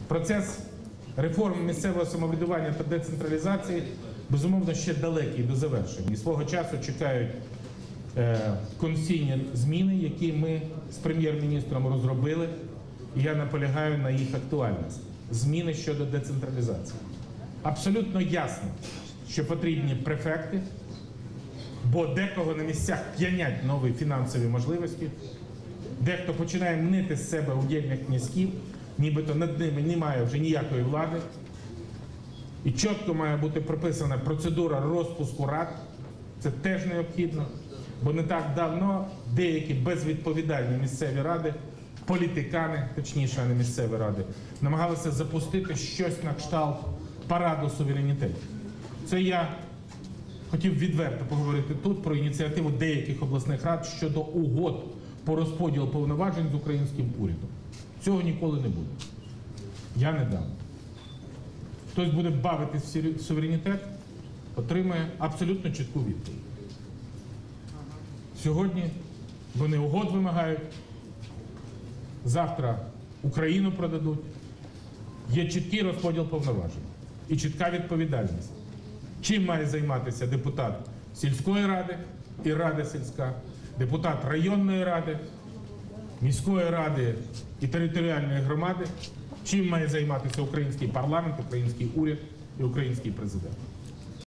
Процес реформ місцевого самоврядування та децентралізації, безумовно, ще далекий до завершення. І свого часу чекають конституційні зміни, які ми з прем'єр-міністром розробили, і я наполягаю на їх актуальності. Зміни щодо децентралізації. Абсолютно ясно, що потрібні префекти, бо декого на місцях п'янять нові фінансові можливості, дехто починає мнити з себе удільних князьків, нібито над ними немає вже ніякої влади. І чітко має бути прописана процедура розпуску рад, це теж необхідно, бо не так давно деякі безвідповідальні місцеві ради, політикани, точніше, а не місцеві ради, намагалися запустити щось на кшталт параду суверенітету. Це я хотів відверто поговорити тут про ініціативу деяких обласних рад щодо угод по розподілу повноважень з українським урядом. Цього ніколи не буде. Я не дам. Хтось буде бавитись в суверенітет, отримає абсолютно чітку відповідь. Сьогодні вони угод вимагають, завтра Україну продадуть. Є чіткий розподіл повноважень і чітка відповідальність. Чим має займатися депутат сільської ради і рада сільська, депутат районної ради, міської ради і територіальної громади, чим має займатися український парламент, український уряд і український президент.